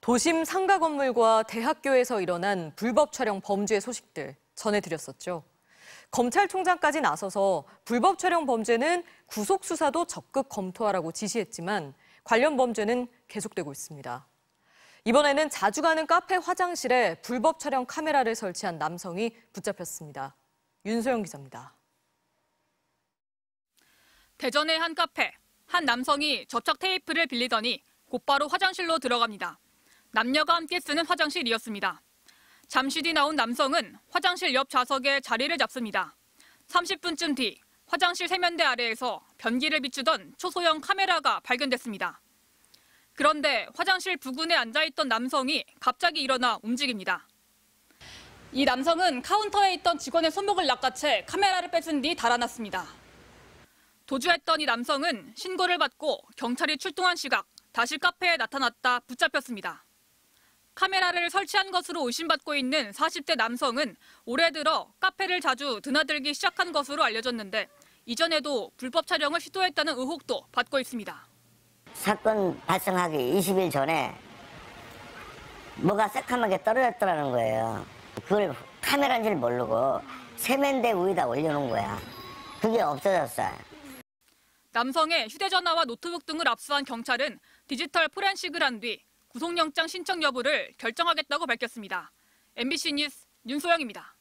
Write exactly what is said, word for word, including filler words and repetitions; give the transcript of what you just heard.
도심 상가 건물과 대학교에서 일어난 불법 촬영 범죄 소식들 전해드렸었죠. 검찰총장까지 나서서 불법 촬영 범죄는 구속 수사도 적극 검토하라고 지시했지만 관련 범죄는 계속되고 있습니다. 이번에는 자주 가는 카페 화장실에 불법 촬영 카메라를 설치한 남성이 붙잡혔습니다. 윤소영 기자입니다. 대전의 한 카페, 한 남성이 접착 테이프를 빌리더니 곧바로 화장실로 들어갑니다. 남녀가 함께 쓰는 화장실이었습니다. 잠시 뒤 나온 남성은 화장실 옆 좌석에 자리를 잡습니다. 삼십 분쯤 뒤 화장실 세면대 아래에서 변기를 비추던 초소형 카메라가 발견됐습니다. 그런데 화장실 부근에 앉아있던 남성이 갑자기 일어나 움직입니다. 이 남성은 카운터에 있던 직원의 손목을 낚아채 카메라를 뺏은 뒤 달아났습니다. 도주했던 이 남성은 신고를 받고 경찰이 출동한 시각 다시 카페에 나타났다 붙잡혔습니다. 카메라를 설치한 것으로 의심받고 있는 사십 대 남성은 올해 들어 카페를 자주 드나들기 시작한 것으로 알려졌는데 이전에도 불법 촬영을 시도했다는 의혹도 받고 있습니다. 사건 발생하기 이십 일 전에 뭐가 새카맣게 떨어졌더라는 거예요. 그걸 카메라인지 모르고 세면대 위에다 올려놓은 거야. 그게 없어졌어요. 남성의 휴대전화와 노트북 등을 압수한 경찰은 디지털 포렌식을 한 뒤 구속영장 신청 여부를 결정하겠다고 밝혔습니다. 엠비씨 뉴스 윤소영입니다.